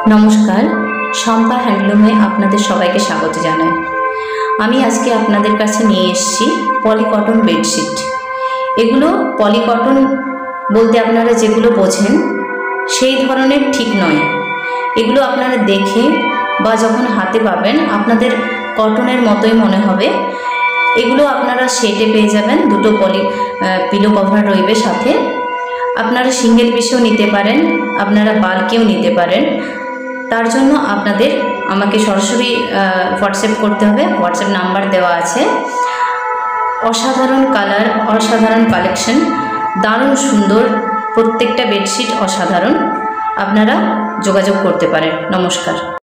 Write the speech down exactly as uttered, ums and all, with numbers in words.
নমস্কার, শম্পা হ্যান্ডলুমে আপনাদের সবাইকে স্বাগত জানাই। আমি আজকে আপনাদের কাছে নিয়ে এসেছি পলিকটন বেডশিট। এগুলো পলিকটন বলতে আপনারা যেগুলো বোঝেন সেই ধরনের ঠিক নয়। এগুলো আপনারা দেখে বা যখন হাতে পাবেন আপনাদের কটনের মতোই মনে হবে। এগুলো আপনারা সেটে পেয়ে যাবেন, দুটো পলি পিলো কভার রইবে সাথে। আপনারা সিঙ্গেল পিসেও নিতে পারেন, আপনারা বাল্কেও নিতে পারেন। তার জন্য আপনাদের আমাকে সরাসরি হোয়াটসঅ্যাপ করতে হবে, হোয়াটসঅ্যাপ নাম্বার দেওয়া আছে। অসাধারণ কালার, অসাধারণ কালেকশন, দারুণ সুন্দর, প্রত্যেকটা বেডশিট অসাধারণ। আপনারা যোগাযোগ করতে পারেন। নমস্কার।